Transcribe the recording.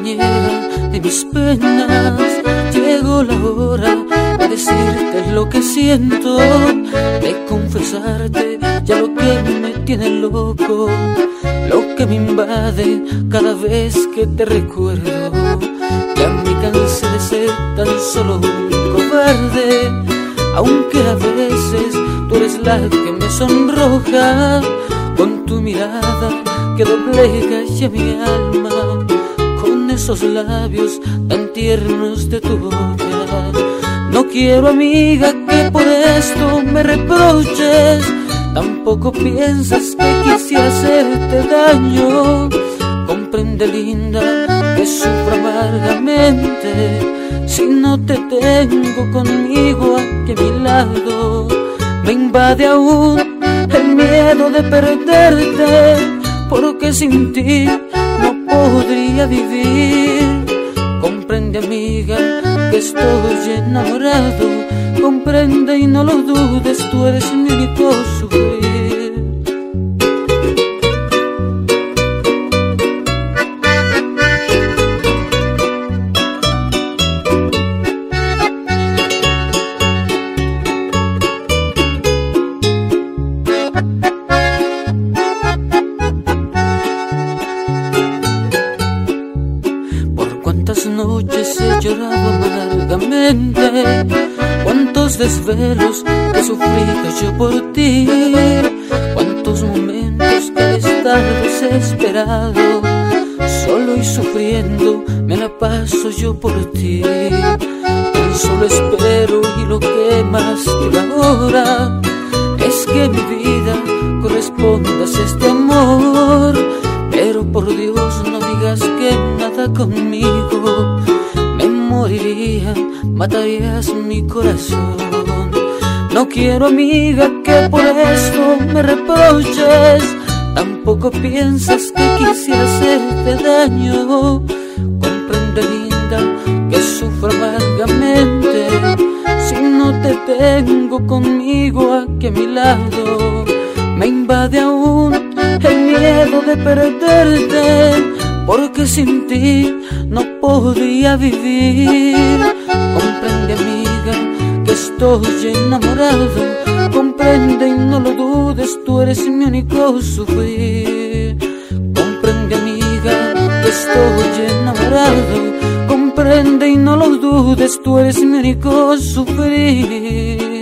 compañera de mis penas. Llegó la hora de decirte lo que siento, de confesarte ya lo que me tiene loco, lo que me invade cada vez que te recuerdo. Ya me cansé de ser tan solo un cobarde, aunque a veces tú eres la que me sonroja con tu mirada que doblega ya mi alma, con esos labios tan tiernos de tu boca. No quiero, amiga, que por esto me reproches, tampoco piensas que quise hacerte daño. Comprende, linda, que sufro amargamente si no te tengo conmigo aquí a mi lado. Me invade aún el miedo de perderte, porque sin ti no podría vivir. Comprende, amiga, que estoy enamorado. Comprende y no lo dudes, tú eres mi único sufrir. Cuántas noches he llorado amargamente, cuántos desvelos he sufrido yo por ti, cuántos momentos que al estar desesperado, solo y sufriendo, me la paso yo por ti. Tan solo espero y lo que más quiero ahora es que mi vida correspondas a este amor. Pero por Dios no digas que nada conmigo, me moriría, matarías mi corazón. No quiero, amiga, que por esto me reproches, tampoco piensas que quise hacerte daño. Comprende, linda, que sufro amargamente si no te tengo conmigo aquí a mi lado. Me invade aún el miedo de perderte, porque sin ti no podría vivir. Comprende, amiga, que estoy enamorado. Comprende y no lo dudes, tú eres mi único sufrir. Comprende, amiga, que estoy enamorado. Comprende y no lo dudes, tú eres mi único sufrir.